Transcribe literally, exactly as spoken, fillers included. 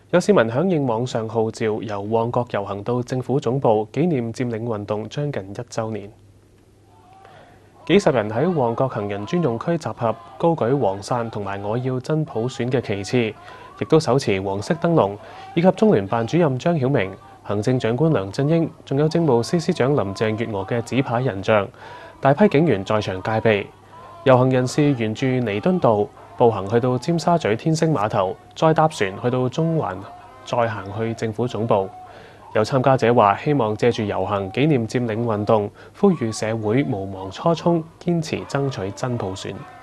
有市民響應網上號召，由旺角遊行到政府總部，紀念佔領運動將近一週年。幾十人喺旺角行人專用區集合，高舉黃傘同埋我要真普選嘅旗幟，亦都手持黃色燈籠，以及中聯辦主任張曉明、行政長官梁振英，仲有政務司司長林鄭月娥嘅紙牌人像，大批警員在場戒備。遊行人士沿住彌敦道步行去到尖沙咀天星碼頭，再搭船去到中環，再行去政府總部。有參加者話：希望借住遊行紀念佔領運動，呼籲社會毋忘初衷，堅持爭取真普選。